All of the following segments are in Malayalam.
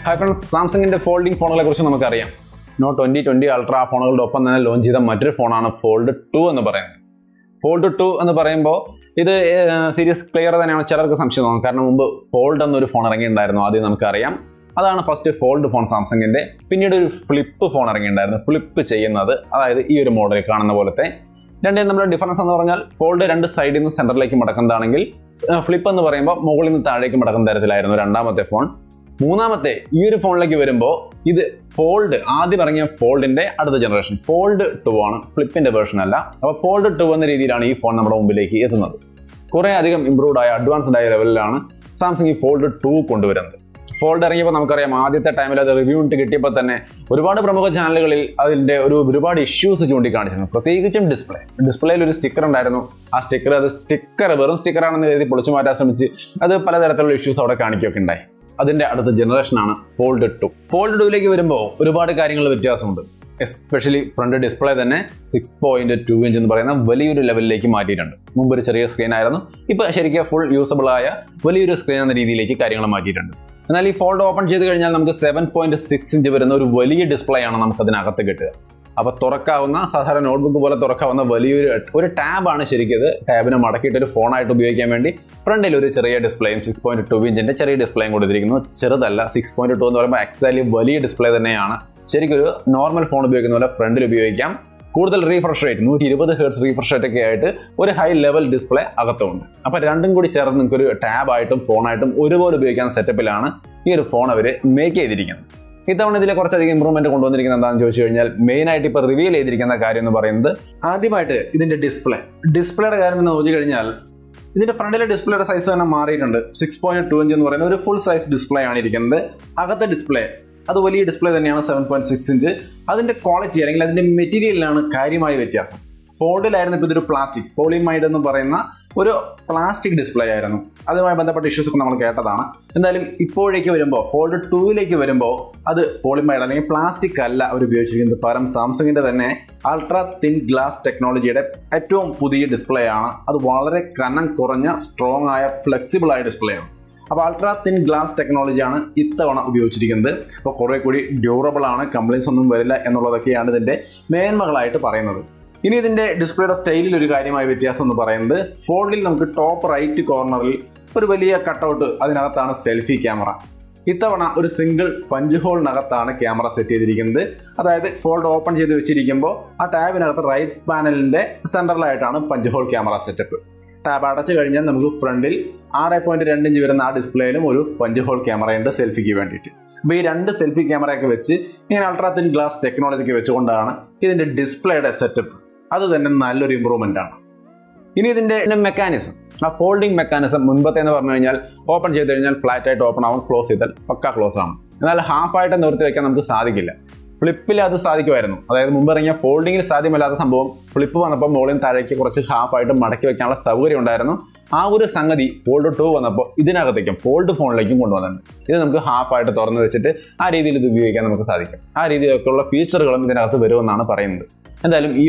Hi friends, Samsung folding phone Note 2020 Ultra phone launch phone Fold 2 Fold 2 is a series clear than Fold phone. That's the first fold phone Samsung. Then a flip phone. Flip this model. Then we difference fold two side in the center like flip on the mogul in the phone. Moonamate, this phone like this fold fold in the generation. Fold 2 flip in the version. Fold 2 this phone improved advanced level Samsung Fold 2 Fold the time the review channel issues display. Display is a sticker a sticker issues that's the generation Fold 2. Fold 2 is especially front display 6.2 inch level screen full usable screen. Now, if fold open, we have 7.6 inch display. Now, a notebook a tab tab in phone front display 6.2 inch display 6.2 exactly display normal phone front refresh rate 120 Hz refresh rate a high level display. Now, tab item, phone item, setup this phone make this is the improvement main reveal the display. Display the front display size is 6.2 inch full size display. Display. That's a display 7.6 inch. That's the quality and the material is Fold is plastic. Polyamide is plastic display. That's issues. Fold 2 is polyamide plastic. Samsung ultra thin glass technology display. That's strong flexible display. Ultra thin glass technology is durable complaints main in the display style fold top right corner cutout selfie camera. This is a single punch hole camera set. That is fold open a tab in the right panel center punch hole camera setup. Tab front 6.2 inch display punch hole camera and selfie. This selfie camera is ultra thin glass technology. This is the display setup. That's an improvement. This is the mechanism. A folding mechanism open flat open close close. Half item flip folding flip half item fold 2 fold phone half item feature and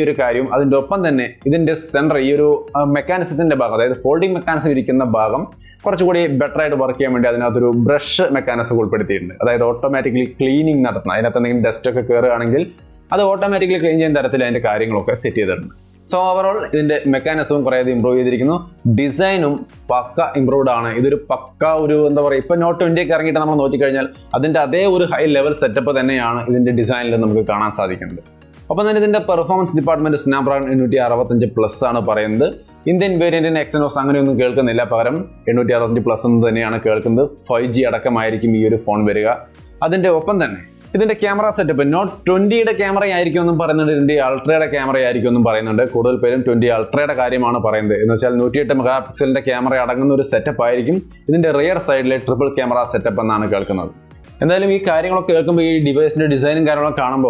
this center mechanism folding mechanism better work brush mechanism automatically cleaning dust automatically clean set. So overall this mechanism improve design improved this is pakka Note 20 high level setup design. The performance department Snapdragon 865 Plus Indian variant in Exynos Sanganum Kelkan Plus 5G phone open the camera setup Note 20 camera ultra camera 20 ultra camera setup rear side triple camera setup. And then we carry a device design design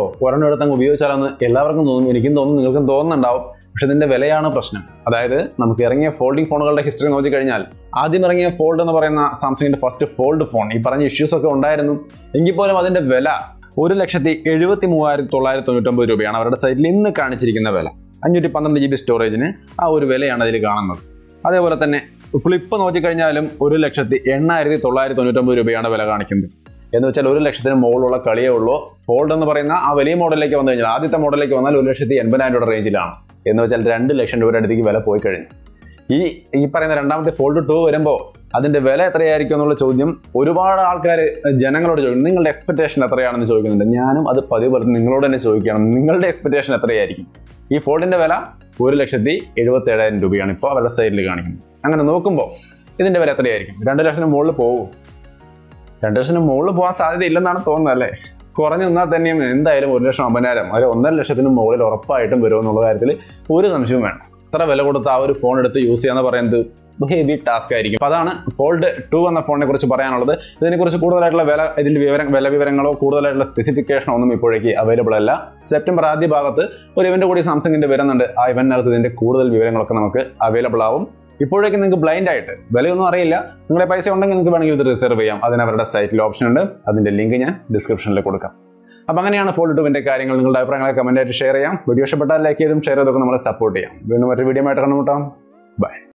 folding phone history fold Samsung first fold phone. Issues GB storage. Flip നോക്കിക്കഴിഞ്ഞാലും 1,80,999 രൂപയാണ് വില കാണിക്കുന്നത്. എന്ന് വെച്ചാൽ 1,00,000 മുകളിലുള്ള കളിയേ ഉള്ളൂ. ഫോൾഡ് എന്ന് പറയുന്ന ആ വലിയ മോഡലിലേക്ക് വന്നു കഴിഞ്ഞാൽ, ആദ്യത്തെ മോഡലിലേക്ക് വന്നാൽ 1,80,000 രൂപ റേഞ്ചിലാണ്. എന്ന് വെച്ചാൽ 2 ലക്ഷം രൂപയുടെ അടുത്തേക്ക് വില പോയി കഴിഞ്ഞു. ഈ പറയുന്ന രണ്ടാമത്തെ ഫോൾഡ് 2 വരുമ്പോൾ അതിന്റെ വില എത്രയായിരിക്കും എന്നുള്ള ചോദ്യം ഒരുപാട് ആൾക്കാർ ജനങ്ങളോട് ചോദിക്കും. നിങ്ങളുടെ എക്സ്പെക്ടേഷൻ എത്രയാണെന്ന് ചോദിക്കുന്നുണ്ട്. ഞാനും അത് പതിവ് പോലെ നിങ്ങളോട് തന്നെ ചോദിക്കണം, നിങ്ങളുടെ എക്സ്പെക്ടേഷൻ എത്രയായിരിക്കും? ഈ ഫോൾഡിന്റെ വില 1,77,000 രൂപയാണ് ഇപ്പോൾ അവരുടെ സൈഡിൽ കാണിക്കുന്നത്. അങ്ങനെ നോക്കുമ്പോൾ ഇതിന്റെ വില എത്രയായിരിക്കും? 2 ലക്ഷത്തിന് മുകളിൽ പോകും. 2 ലക്ഷത്തിന് മുകളിൽ പോകാൻ സാധ്യത ഇല്ലെന്നാണ് തോന്നുന്നത് അല്ലേ? കുറഞ്ഞു നിന്നാൽ തന്നെയും എന്തായാലും 1,50,000 ഒരു 1.5 ലക്ഷത്തിന് മുകളിൽ ഉറപ്പായിട്ടും വരുമെന്നുള്ള കാര്യത്തിൽ ഒരു സംശയവും വേണം. ഇത്ര വില കൊടുത്ത് ആ ഒരു ഫോൺ എടുത്ത് യൂസ് ചെയ്യാന്ന് പറയുന്നത് ഹെവി ടാസ്ക് ആയിരിക്കും. അപ്പോൾ അതാണ് ഫോൾഡ് 2 എന്ന ഫോണിനെ കുറിച്ച് പറയാനുള്ളത്. ഇതിനെക്കുറിച്ച് കൂടുതലായിട്ടുള്ള വില വിവരങ്ങളോ കൂടുതലായിട്ടുള്ള സ്പെസിഫിക്കേഷനോ ഒന്നും ഇപ്പോഴേക്ക് അവൈലബിൾ അല്ല. സെപ്റ്റംബർ ആദ്യ ഭാഗത്ത് ഒരു ഇവന്റ് കൂടി സാംസങ്ങിന്റെ വരുന്നുണ്ട്. ആ ഇവന്റിനകത്ത് ഇതിന്റെ കൂടുതൽ വിവരങ്ങളൊക്കെ നമുക്ക് അവൈലബിൾ ആവും. ഇപ്പോഴേക്കും നിങ്ങൾക്ക് ബ്ലൈൻഡ് ആയിട്ട് വിലയൊന്നും അറിയില്ല, നിങ്ങളുടെ പൈസ ഉണ്ടെങ്കിൽ നിങ്ങൾക്ക് വേണമെങ്കിൽ ഇത് റിസർവ് ചെയ്യാം. അതിന് അവരുടെ സൈറ്റിൽ ഓപ്ഷൻ ഉണ്ട്. അതിന്റെ ലിങ്ക് ഞാൻ ഡിസ്ക്രിപ്ഷനിൽ കൊടുക്കാം. അപ്പോൾ അങ്ങനെയാണ് ഫോൾഡ് 2ന്റെ കാര്യങ്ങൾ. നിങ്ങളുടെ അഭിപ്രായങ്ങളെ കമന്റ് ആയിട്ട് ഷെയർ ചെയ്യാം. വീഡിയോ ഇഷ്ടപ്പെട്ടാൽ ലൈക്ക് ചെയ്തും ഷെയർ ചെയ്തൊക്കെ നമ്മളെ സപ്പോർട്ട് ചെയ്യാം. വീണ്ടും മറ്റൊരു വീഡിയോ ആയിട്ട് കണ്ടുമുട്ടാം. ബൈ.